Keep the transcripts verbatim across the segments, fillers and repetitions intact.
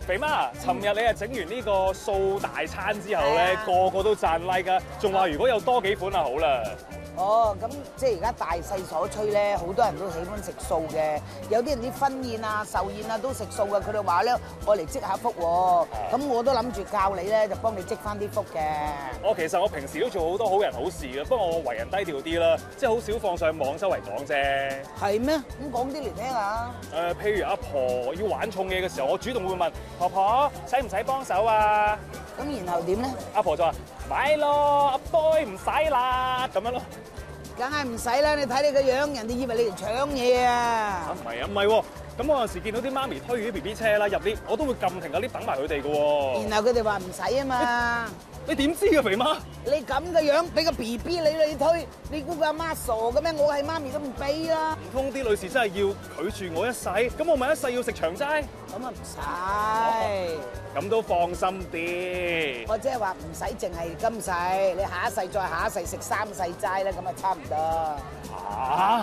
肥媽，尋日你係整完呢個素大餐之後咧，個個都讚 like 㗎，仲話如果有多幾款啊好啦。 哦，咁即係而家大勢所趨咧，好多人都喜歡食素嘅。有啲人啲婚宴啊、壽宴啊都食素嘅，佢哋話咧，我嚟積下福喎。咁我都諗住教你咧，就幫你積翻啲福嘅。 我其實我平時都做好多好人好事嘅，不過我為人低調啲啦，即係好少放上網周圍講啫。 係咩？咁講啲嚟聽下。 誒，譬如阿婆要玩重嘢嘅時候，我主動會問婆婆使唔使幫手啊？ 咁然後點咧？ 阿婆就話買咯，阿呆唔使啦，咁樣咯。 梗係唔使啦！你睇你個樣，人哋以為你嚟搶嘢啊！ 啊唔係啊，唔係喎。咁我有陣時見到啲媽咪推住啲 B B 車啦入 lift，我都會撳停個 lift 等埋佢哋嘅喎。 然後佢哋話唔使啊嘛。 你點知嘅肥媽？ 你咁嘅樣，俾個 B B 你你推，你估個阿媽傻嘅咩？我係媽咪都唔俾啦。 唔通啲女士真係要拒絕我一世？咁我咪一世要食長齋？ 咁啊唔使。 咁都放心啲。 我即係話唔使淨係今世，你下一世再下一世食三世齋咧，咁啊差唔多。 啊！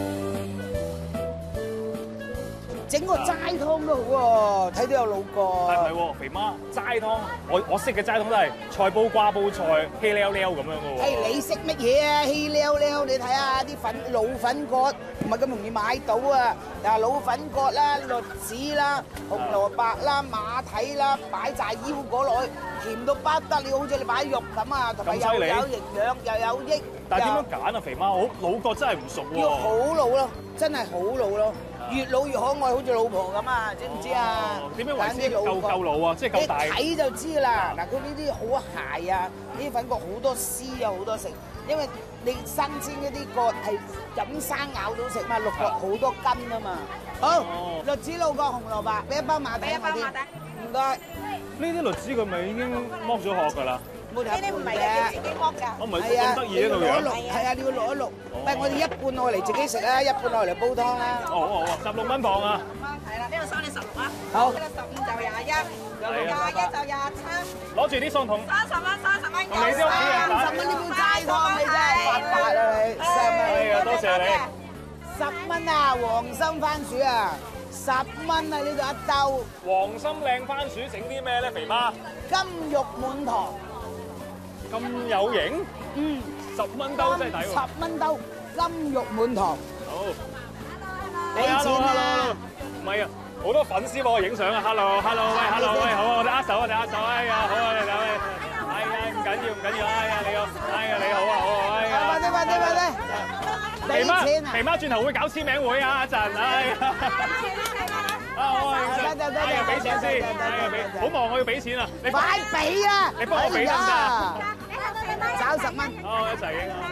整個齋湯都好喎，睇到有老過。 係唔係喎，肥媽？齋湯，我我識嘅齋湯都係菜煲瓜煲菜，稀溜溜咁樣嘅喎。 誒，你識乜嘢啊？稀溜溜，你睇下啲粉老粉葛，唔係咁容易買到啊！嗱，老粉葛啦、栗子啦、紅蘿蔔啦、馬蹄啦，擺晒腰果落去，甜到不得了，好似你擺肉咁啊！同埋又有營養又有益。 但係點樣揀啊，肥媽？我老葛真係唔熟喎。 要好老咯，真係好老咯。越老越可愛，好似老婆咁啊！知唔知啊？ 點樣為之夠夠老啊？即係夠大。 你睇就知啦。嗱，佢呢啲好鞋啊，呢啲粉葛好多絲啊，好多食。因為你新鮮嗰啲葛係飲生咬到食嘛，綠葛好多根啊嘛。好，栗子老葛紅蘿蔔，俾一包馬蹄我啲。唔該。 呢啲栗子佢咪已經剝咗殼㗎啦？ 呢啲唔係嘅，自己剝㗎。 我唔係咁得意呢個樣。 係啊，你要攞一攞。喂，我哋一半攞嚟自己食啊，一半攞嚟煲湯啦。 哦哦哦，十六蚊磅啊！ 係啦，呢度收你十六啊。 好。 呢度十五就廿一，廿一就廿七。 攞住啲餸同。 三十蚊，三十蚊。 同你啲屋企人打。 三十蚊呢杯齋湯你真係發達啊你！三蚊。 係啊，多謝你。 十蚊啊，黃心番薯啊，十蚊啊呢度一兜。 黃心靚番薯整啲咩咧，肥媽？ 金肉滿堂。 咁有型？ 嗯。 十蚊兜真係抵喎。 十蚊兜，金肉滿堂。 好。 俾錢啊！ 唔係啊，好多粉絲幫我影相啊 ！Hello，Hello， 喂 ，Hello， 喂，好啊，我哋握手，我哋握手，哎呀，好啊，你哋，哎呀，唔緊要，唔緊要，哎呀，你好，哎呀，你好啊，好啊，哎呀。 快啲，快啲，快啲！ 肥媽，肥媽轉頭會搞簽名會啊！一陣，哎呀。啊，好啊， 得得得， 俾錢先，哎呀，俾，好忙，我要俾錢啊！你快俾啊！ 你幫我俾得唔得？ 找十蚊。 好，一齊影啊！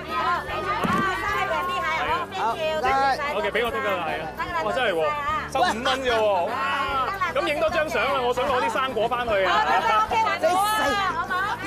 好，唔該。 我嘅俾我得㗎啦，係啊！哇，真係喎，收五蚊啫喎！哇！咁影多張相啊！我想攞啲生果翻去啊！ 你死！ 好唔好？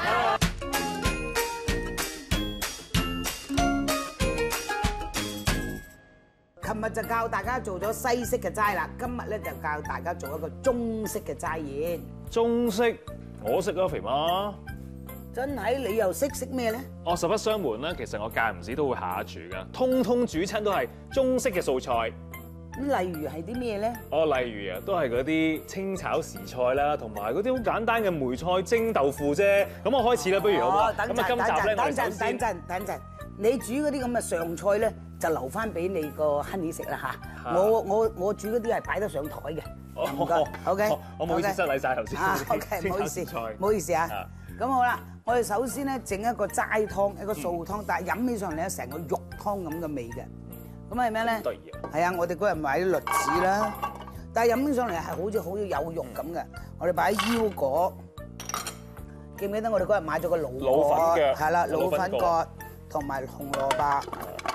琴日就教大家做咗西式嘅齋啦，今日咧就教大家做一個中式嘅齋宴。 中式我識啊，肥媽。 真係你又識識咩咧？ 我實不相瞞啦，其實我間唔時都會下下廚噶，通通煮親都係中式嘅素菜。 咁例如係啲咩咧？ 哦，例如啊，都係嗰啲清炒時菜啦，同埋嗰啲好簡單嘅梅菜蒸豆腐啫。咁我開始啦，不如好唔好？ 等陣， 咁啊，今集咧，我哋首先等陣，等陣，你煮嗰啲咁嘅上菜咧，就留翻俾你個 Honey 食啦嚇。我我我煮嗰啲係擺得上台嘅。唔該 ，OK。 我唔好意思失禮曬頭先。 啊 ，OK，唔好意思，唔好意思啊。咁好啦，我哋首先咧整一個齋湯，一個素湯，但係飲起上嚟咧成個肉湯咁嘅味嘅。咁係咩咧？ 得意啊！ 係啊，我哋嗰日買啲栗子啦，但係飲起上嚟係好似好似有肉咁嘅。我哋擺腰果，記唔記得我哋嗰日買咗個老老粉腳？ 係啦，老粉葛同埋紅蘿蔔，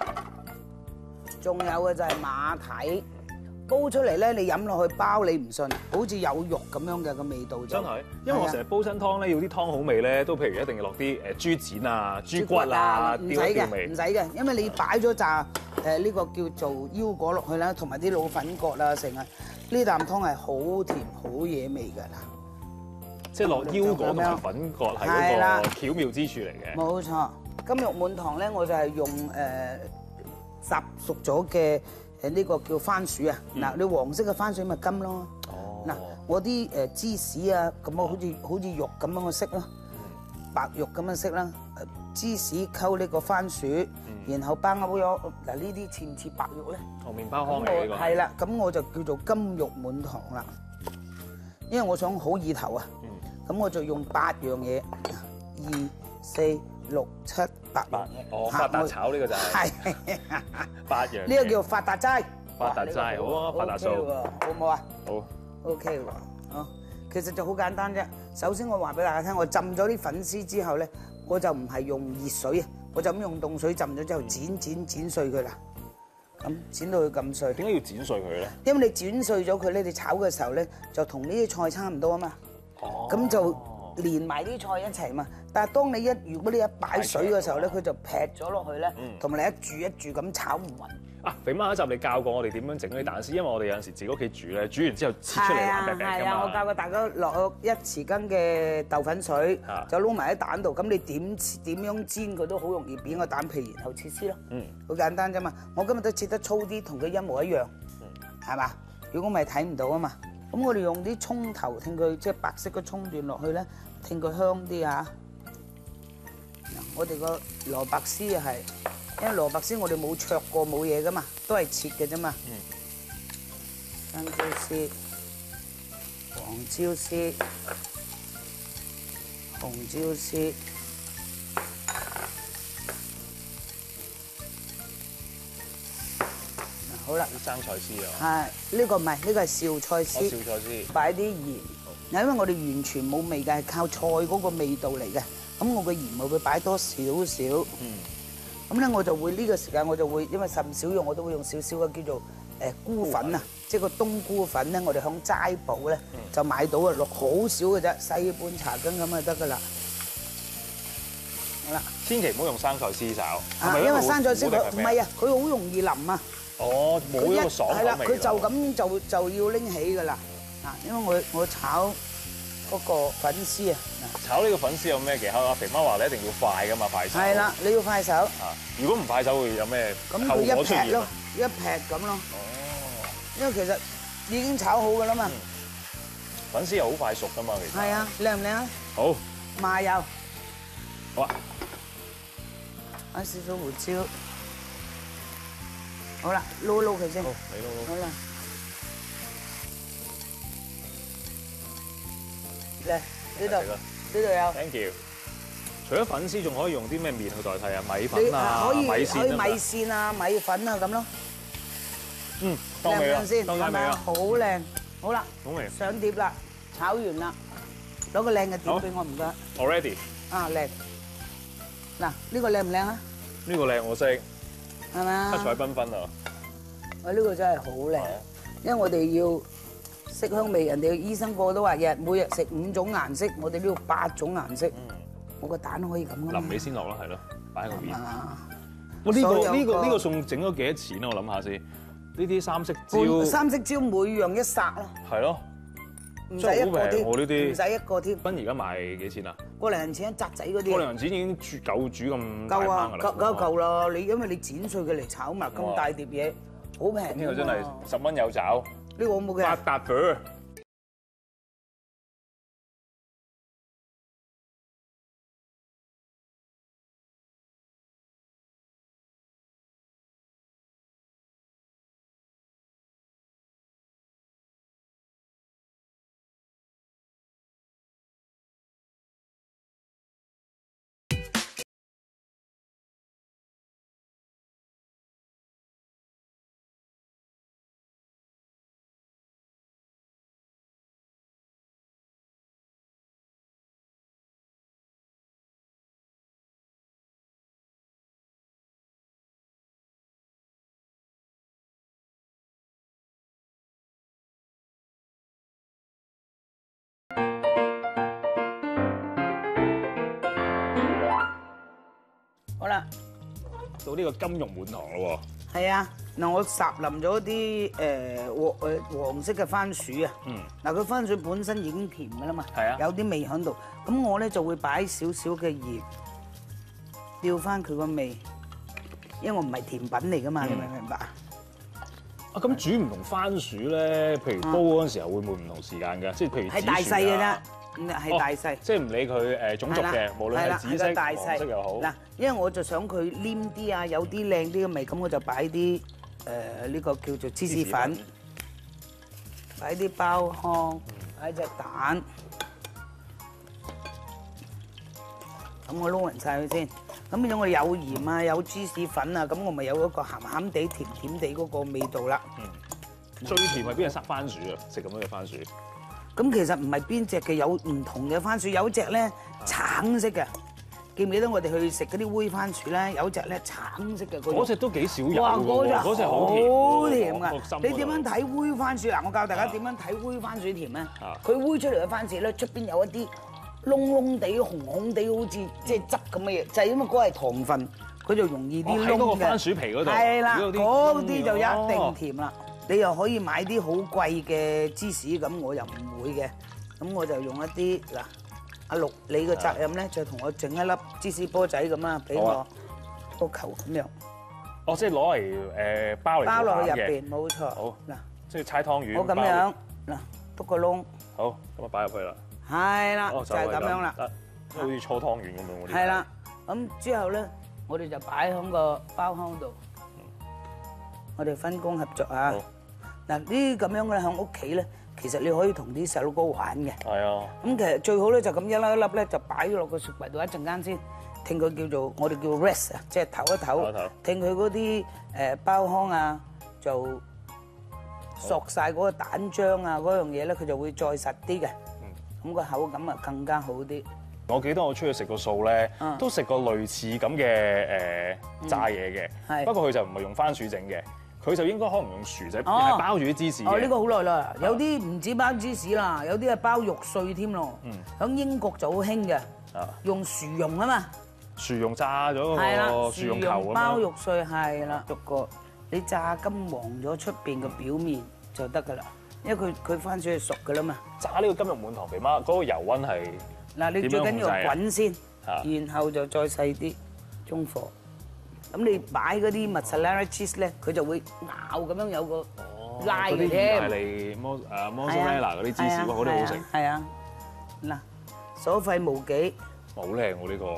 仲有嘅就係馬蹄。煲出嚟咧，你飲落去包你唔信，好似有肉咁樣嘅個味道。 真係，因為我成日煲親湯咧，要啲湯好味咧，都譬如一定要落啲誒豬展啊、豬骨啊， 唔使嘅，唔使嘅，因為你擺咗扎誒呢個叫做腰果落去啦，同埋啲老粉葛啊，成啊，呢啖湯係好甜好嘢味㗎啦。 即係落腰果同埋粉葛係嗰個巧妙之處嚟嘅。 冇錯，金玉滿堂咧，我就係用誒烚熟咗嘅。誒呢個叫番薯啊，嗱你黃色嘅番薯咪金咯， 嗱，我啲誒芝士啊，咁啊好似好似肉咁樣嘅色咯，白肉咁樣色啦。芝士溝呢個番薯，然後包咗嗱呢啲似唔似白肉咧？ 哦，麵包糠嚟呢個。 係啦，咁我就叫做金玉滿堂啦，因為我想好意頭啊。咁我就用八樣嘢，二四六七八。 八哦，發達炒呢個就係。 係。 八樣。 呢個叫發達齋。 發達齋好啊，發達素。 好唔好啊？ 好。 OK 喎，好。其實就好簡單啫。首先我話俾大家聽，我浸咗啲粉絲之後咧，我就唔係用熱水啊，我就咁用凍水浸咗之後剪剪剪碎佢啦。咁剪到佢咁碎。 點解要剪碎佢咧？ 因為你剪碎咗佢咧，你炒嘅時候咧就同呢啲菜差唔多啊嘛。哦。咁就連埋啲菜一齊嘛。但係當你一如果你一擺水嘅時候咧，佢就劈咗落去咧，同埋你一煮一煮咁炒唔勻。啊， 肥媽一集你教過我哋點樣整嗰啲蛋絲，因為我哋有陣時自己屋企煮咧，煮完之後切出嚟爛病病㗎嘛。係啊， 我教過大家落一匙羹嘅豆粉水，就撈埋喺蛋度。咁你點點樣煎佢都好容易扁個蛋皮，然後切絲咯。嗯，好簡單啫嘛。我今日都切得粗啲，同佢一模一樣，係嘛？如果唔係睇唔到啊嘛。咁我哋用啲葱頭，聽佢即係白色嘅葱段落去咧，聽佢香啲啊。嗱，我哋個蘿蔔絲又係。因為蘿蔔絲我哋冇焯過冇嘢噶嘛，都係切嘅啫嘛。生椒絲、黃椒絲、紅椒絲。好啦， 啲生菜絲啊。 係呢個唔係，呢個係紹菜絲。 紹菜絲。 擺啲鹽。嗱，因為我哋完全冇味嘅，係靠菜嗰個味道嚟嘅。咁我個鹽咪會擺多少少。嗯。咁咧我就會呢個時間我就會，因為甚少用，我都會用少少嘅叫做誒菇粉啊，即係個冬菇粉咧，我哋響齋鋪咧就買到啊，落好少嘅啫，細半茶羹咁就得噶啦。好啦， 千祈唔好用生菜絲炒， 啊，因為生菜絲佢唔係啊，佢好容易腍啊。 哦，冇一個爽口味。係啦， 佢就咁就就要拎起噶啦。嗱，因為我我炒嗰個粉絲啊， 炒呢個粉絲有咩技巧啊？肥媽話你一定要快噶嘛，快手。 係啦，你要快手。 啊，如果唔快手會有咩後果出現？ 咁佢一劈咯，一劈咁咯。哦。因為其實已經炒好噶啦嘛。 粉絲又好快熟噶嘛，其實。 係啊，靚唔靚啊？ 好。 麻油。 好啊。 擺少少胡椒。好啦，撈撈佢先。 好，你撈撈。 好啦。嚟呢度，呢度有。 Thank you。除咗粉絲，仲可以用啲咩麵去代替啊？米粉啊， 可以米線啊。 可以米線啊，米粉啊咁咯。 嗯，當味啦， 先， 當曬味啦， 好靚。好啦， 好味。 上碟啦，炒完啦，攞個靚嘅碟俾我唔該。 Already。 啊靚。嗱，呢個靚唔靚啊？ 呢個靚我識。 係咪啊？ 七彩繽紛啊！ 我呢個真係好靚，因為我哋要色香味，人哋醫生個個都話日每日食五種顏色，我哋呢度八種顏色。我個蛋可以咁㗎嘛？ 臨尾先落啦，係咯，擺喺個面。 啊！ 我呢個呢個呢個餸整咗幾多錢啊？我諗下先。呢啲三色椒。 三色椒每樣一剎咯。 係咯。 唔使一個添。 我呢啲。 唔使一個添。 賓而家賣幾錢啊？ 個零銀錢一紮仔嗰啲。 個零銀錢已經煮夠煮咁大夠啊！ 㗎啦。 夠夠夠啦！你因為你剪碎佢嚟炒嘛，咁大碟嘢，好平。 呢個真係十蚊有找。 呢個我冇嘅。 八達餅。 好啦， 到呢個金玉滿堂咯喎。 係啊，嗱我烚淋咗啲誒黃誒黃色嘅番薯啊。嗯。嗱佢番薯本身已經甜㗎啦嘛。 係啊。 有啲味喺度，咁我咧就會擺少少嘅鹽，調翻佢個味，因為我唔係甜品嚟㗎嘛，你明唔明白啊？ 啊，咁煮唔同番薯咧，譬如煲嗰陣時候會唔會唔同時間㗎？即係譬如係大細嘅啫，咁係大細。 即係唔理佢誒種族嘅，無論係紫色、 大黃色又好。 嗱，因為我就想佢黏啲啊，有啲靚啲嘅味，咁我就擺啲誒呢個叫做芝士粉，擺啲包糠，擺隻蛋。咁我撈勻晒佢先，咁變咗我有鹽啊，有芝士粉啊，咁我咪有嗰個鹹鹹地、甜甜地嗰個味道啦。 嗯，最甜係邊隻塞番薯啊？食咁樣嘅番薯。 咁其實唔係邊隻嘅，有唔同嘅番薯，有隻咧橙色嘅，記唔記得我哋去食嗰啲煨番薯咧？有隻咧橙色嘅， 嗰隻都幾少有哇！嗰隻嗰隻好甜㗎。 㗎。 你點樣睇煨番薯？嗱，我教大家點樣睇煨番薯甜咧。 啊佢煨出嚟嘅番薯咧，出邊有一啲燶燶地、紅紅地，好似即係汁咁嘅嘢，就係因為嗰係糖分，佢就容易啲燶嘅。 喺嗰個番薯皮嗰度。 係啦， 嗰啲嗰啲就一定甜啦。你又可以買啲好貴嘅芝士，咁我又唔會嘅。咁我就用一啲嗱，阿陸你嘅責任咧就同我整一粒芝士波仔咁啊，俾我個球咁樣。 哦，即係攞嚟誒包嚟包落去入嘅。 邊，冇錯。 好嗱， 即係猜湯圓。 我咁樣嗱，篤個窿。 好，咁啊擺入去啦。 係啦， 哦， 就係咁樣啦。 得，好似搓湯圓咁樣嗰啲。 係啦，咁之後咧，我哋就擺喺個包糠度。我哋分工合作啊！嗱，呢啲咁樣嘅喺屋企咧，其實你可以同啲細佬哥玩嘅。 係啊。 咁其實最好咧就咁一粒一粒咧就擺咗落個雪櫃度一陣間先，聽佢叫做我哋叫 rest 啊，即係唞一唞，聽佢嗰啲誒包糠啊就索曬嗰個蛋漿啊嗰樣嘢咧，佢就會再實啲嘅。咁個口感啊更加好啲。 我記得我出去食個素咧，都食過類似咁嘅誒炸嘢嘅，不過佢就唔係用番薯整嘅。佢就應該可能用薯仔，係包住啲芝士嘅。 哦，呢個好耐啦，有啲唔止包芝士啦，有啲係包肉碎添咯。嗯，喺英國就好興嘅，用薯蓉啊嘛。 薯蓉炸咗嗰個薯蓉球咁樣。 包肉碎係啦，逐個你炸金黃咗出邊嘅表面就得㗎啦，因為佢佢番薯係熟㗎啦嘛。 炸呢個金玉滿堂肥媽嗰個油溫係嗱，你最緊要滾先，然後就再細啲中火。咁你擺嗰啲 mozzarella cheese 咧，佢就會咬咁樣有個拉嘅添。嗰啲意大利摩誒 mozzarella 嗰啲芝士，好啲好食。係啊，嗱，所費無幾。 好靚喎呢個，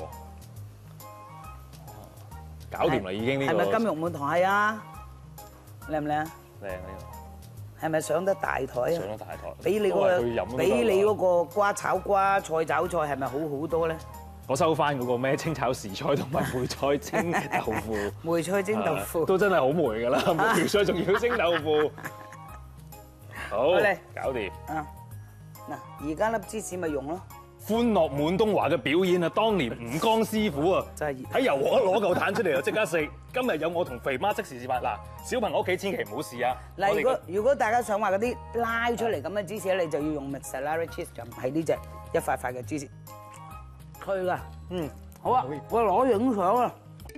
搞掂啦已經呢個。 係咪金玉滿堂？係啊，靚唔靚啊？ 靚呢個。係咪上得大台啊？ 上得大台。 比你嗰個比你嗰個瓜炒瓜、菜炒菜係咪好好多咧？ 我收翻嗰個咩清炒時菜同埋梅菜蒸豆腐， 梅菜蒸豆腐都真係好梅㗎啦，梅菜仲要蒸豆腐，好，搞掂。 啊，嗱，而家粒芝士咪用咯。 歡樂滿東華嘅表演啊，當年吳江師傅啊， 真係喺油鍋攞嚿蛋出嚟就即刻食。今日有我同肥媽即時示範，嗱，小朋友屋企千祈唔好試啊。 嗱，如果如果大家想話嗰啲拉出嚟咁嘅芝士咧，你就要用 mozzarella cheese，就唔係呢隻一塊塊嘅芝士。佢噶，嗯，好啊，我攞影相啊。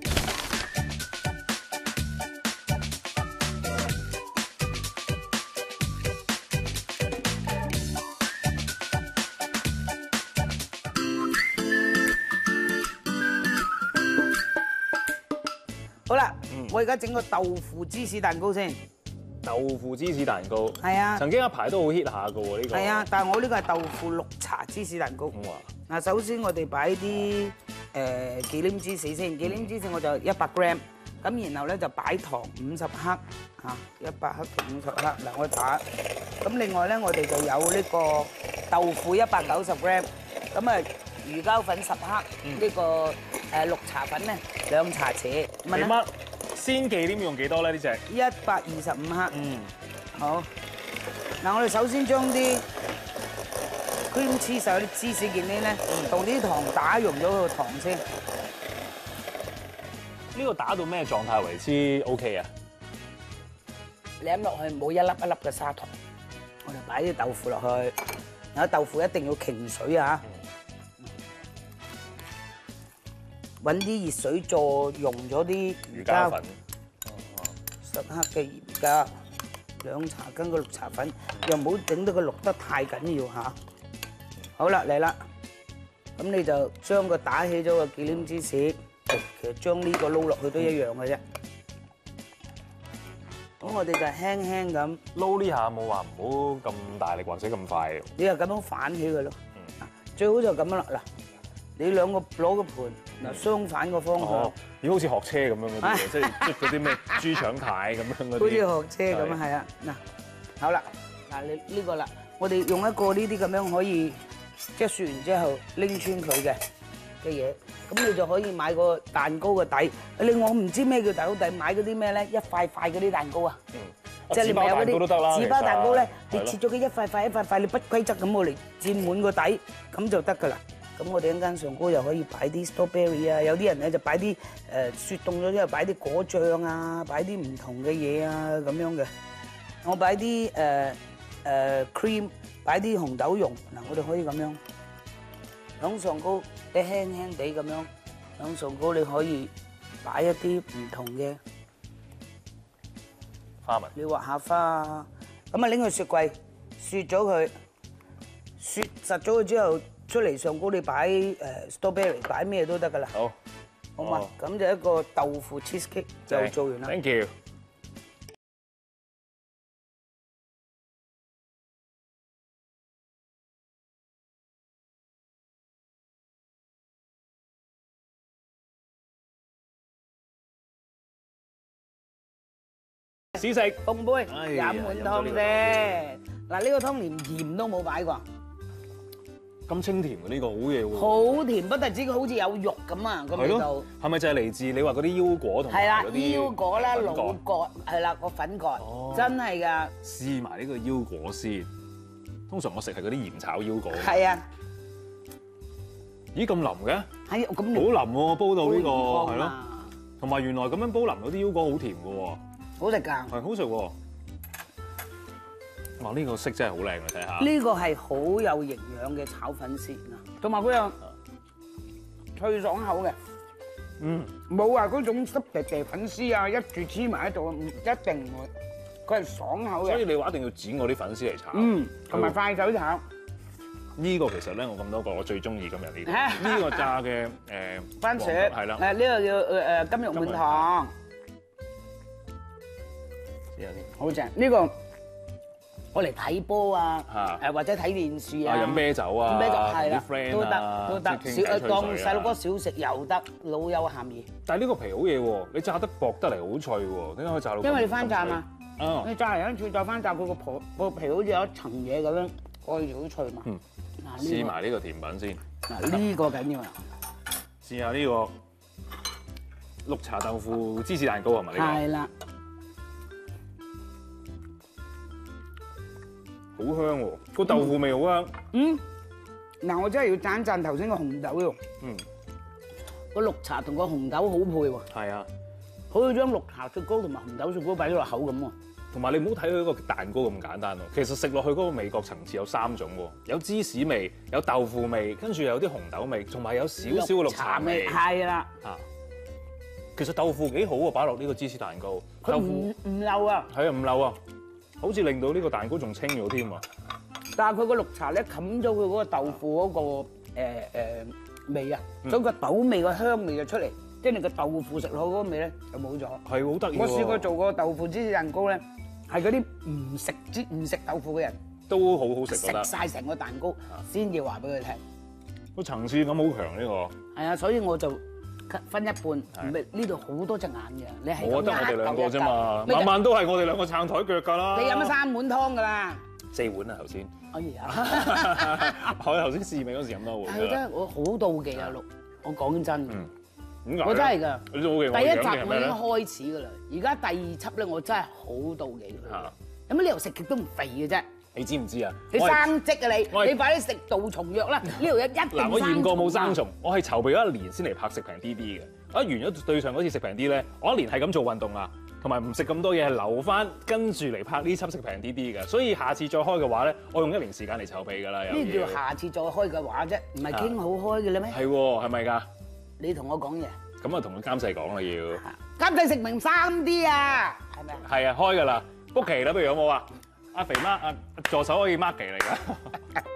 好啦，我而家整個豆腐芝士蛋糕先。 豆腐芝士蛋糕係啊， 曾經一排都好 hit 下嘅喎呢個。係啊，但係我呢個係豆腐綠茶芝士蛋糕。哇！嗱，首先我哋擺啲誒忌廉芝士先，忌廉芝士我就一百 gram，咁然後咧就擺糖五十克嚇，一百克同五十克。嗱，我打。咁另外咧，我哋就有呢個豆腐一百九十 gram，咁啊魚膠粉十克，呢個誒綠茶粉咧兩茶匙。 肥媽鮮忌廉用幾多咧？呢隻一百二十五克。 嗯， 好。嗱，我哋首先將啲 cream cheese 嗰啲芝士件呢，同啲糖打溶咗個糖先。 呢個打到咩狀態為之 OK 啊？ 舐落去冇一粒一粒嘅砂糖，我哋擺啲豆腐落去。有豆腐一定要擎水啊！揾啲熱水再溶咗啲魚膠粉，十克嘅魚膠，兩茶羹嘅綠茶粉，又唔好整到佢綠得太緊要嚇。好啦，嚟啦，咁你就將個打起咗個忌廉芝士，其實將呢個撈落去都一樣嘅啫。 咁我哋就輕輕咁， 撈呢下冇話唔好咁大力或者咁快。 你又咁樣反起佢咯。最好就咁樣啦。嗱，你兩個攞個盤嗱相反個方向。 哦，要好似學車咁樣嗰啲，即係捽嗰啲咩豬腸太咁樣嗰啲。 好似學車咁啊，係啊。嗱，好啦，嗱你呢個啦，我哋用一個呢啲咁樣可以，即係雪完之後拎穿佢嘅嘅嘢，咁你就可以買個蛋糕嘅底。另外我唔知咩叫蛋糕底，買嗰啲咩咧？一塊塊嗰啲蛋糕啊，即係你咪有嗰啲紙包蛋糕咧，你切咗佢一塊塊一塊塊，你不規則咁我嚟佔滿個底，咁就得㗎啦。咁我哋一間上高又可以擺啲 strawberry 啊，有啲人咧就擺啲誒雪凍咗之後擺啲果醬啊，擺啲唔同嘅嘢啊咁樣嘅。我擺啲誒誒 cream， 擺啲紅豆蓉，嗱我哋可以咁樣響上高，你輕輕地咁樣響上高，你可以擺一啲唔同嘅花紋。 你畫下花啊，咁啊拎去雪櫃雪咗佢，雪實咗佢之後。出嚟上高你擺誒 strawberry 擺咩都得㗎啦， 好， 好嘛？咁就一個豆腐 cheesecake 就做完啦。 Thank you。試食凍杯飲碗湯啫。嗱呢個湯連鹽都冇擺過。 咁清甜嘅呢個好嘢喎， 好甜不特止，佢好似有肉咁啊個味道。 係咪就係嚟自你話嗰啲腰果同埋嗰啲腰果啦、腦角係啦個粉葛，真係㗎。 試埋呢個腰果先，通常我食係嗰啲鹽炒腰果。 係啊。 咦咁腍嘅？ 係咁。 好腍喎，煲到呢個係咯。同埋原來咁樣煲腍嗰啲腰果好甜嘅喎。 好食㗎。係好食喎。哇！呢個色真係好靚啊，睇下。 呢個係好有營養嘅炒粉絲啊，同埋佢又脆爽口嘅。嗯。冇話嗰種濕地地粉絲啊，一住黐埋喺度，唔一定唔會。佢係爽口嘅。所以你話一定要剪我啲粉絲嚟炒。 嗯。同埋快手炒。 呢個其實咧，我咁多個我最中意今日呢個。呢個炸嘅誒番薯係啦。 誒呢個叫誒誒金玉滿堂。 試下先。 好正，呢個。我嚟睇波啊，誒或者睇電視啊， 飲啤酒啊， 飲啤酒係啦， 都得都得，小當細路哥小食又得，老幼咸宜。 但係呢個皮好嘢喎，你炸得薄得嚟好脆喎，點解可以炸到？ 因為你翻炸嘛， 啊， 你炸嚟一次再翻炸，佢個皮個皮好似有一層嘢咁樣，蓋住好脆嘛。 嗯，試埋呢個甜品先。 嗱呢個緊要啊！ 試下呢個綠茶豆腐芝士蛋糕係咪呢個？ 係啦。 好香喎，個豆腐味好香。 嗯，嗱我真係要讚讚頭先個紅豆喎。嗯，個綠茶同個紅豆好配喎。 係啊， 好似將綠茶雪糕同埋紅豆雪糕擺咗落口咁喎。 同埋你唔好睇佢個蛋糕咁簡單喎，其實食落去嗰個味覺層次有三種喎，有芝士味，有豆腐味，跟住有啲紅豆味，同埋有少少嘅綠茶味。 係啦。啊， 其實豆腐幾好啊，擺落呢個芝士蛋糕。 佢唔唔漏啊。係啊， 唔漏啊。好似令到呢個蛋糕仲清咗添啊！ 但係佢個綠茶咧冚咗佢嗰個豆腐嗰個誒誒味啊，所以個豆味個香味就出嚟，即係你個豆腐食落嗰個味咧就冇咗。 係好得意喎！ 我試過做過豆腐芝士蛋糕咧，係嗰啲唔食芝唔食豆腐嘅人都好好食，覺得食曬成個蛋糕先至話俾佢聽。 個層次感好強呢個。 係啊，所以我就分一半，唔係呢度好多隻眼嘅，你係我得我哋兩個啫嘛，晚晚都係我哋兩個撐台腳㗎啦。 你飲咗三碗湯㗎啦， 四碗啊頭先。 哎呀， 我頭先試味嗰時飲多碗。 係真係我好妒忌啊陸，我講真， 點解？ 我真係㗎。 你妒忌我？ 第一集我已經開始㗎啦，而家第二輯咧我真係好妒忌佢。有乜理由食極都唔肥嘅啫？ 你知唔知啊？ 你生積啊你！你快啲食杜蟲藥啦！呢度一一定生蟲。嗱， 我驗過冇生蟲，我係籌備咗一年先嚟拍食平啲啲嘅。啊，完咗對上嗰次食平啲咧，我一年係咁做運動啊，同埋唔食咁多嘢，係留翻跟住嚟拍呢輯食平啲啲嘅。所以下次再開嘅話咧，我用一年時間嚟籌備㗎啦。 呢叫下次再開嘅話啫，唔係傾好開嘅啦咩？ 係喎，係咪㗎？ 你同我講嘢。 咁啊，同個監製講啦要。 監製食明三啲啊，係咪啊？ 係啊，開㗎啦，book 期啦，不如有冇啊？阿肥媽，阿助手可以 mark 期嚟㗎。